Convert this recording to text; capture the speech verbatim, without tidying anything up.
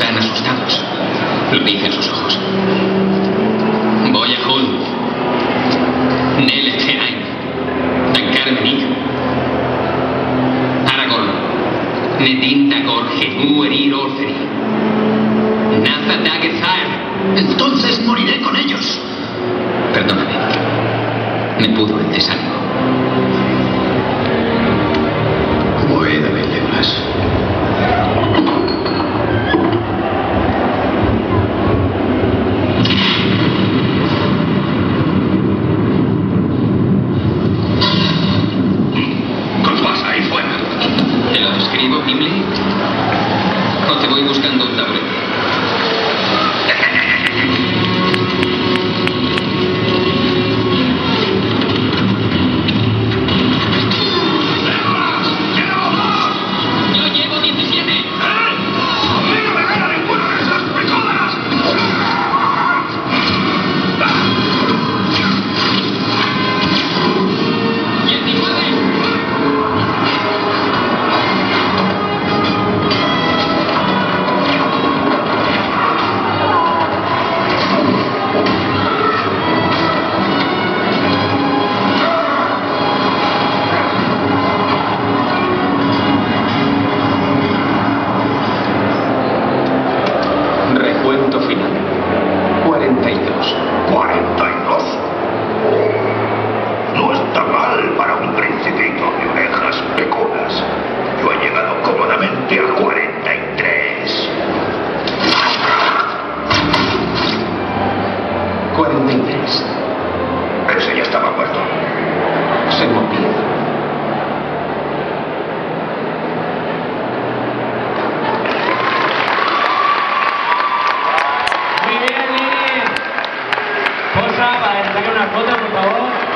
Están asustados. Lo dicen sus ojos. Voy a Hull. Nel Teain. Tankar Menik. Aragorn. Nedin Dagor Genu Erir Orceri. Naza Dagethaer. Entonces moriré con ellos. Perdóname. Me pudo el desánimo. Moeda de lenguas. ¿Qué pasa ahí fuera? ¿Te lo describo, Gimli? ¿O te voy buscando un taburete? Ese ya estaba muerto. Se movía. Muy bien, Lili. Posa para sacar una foto, por favor.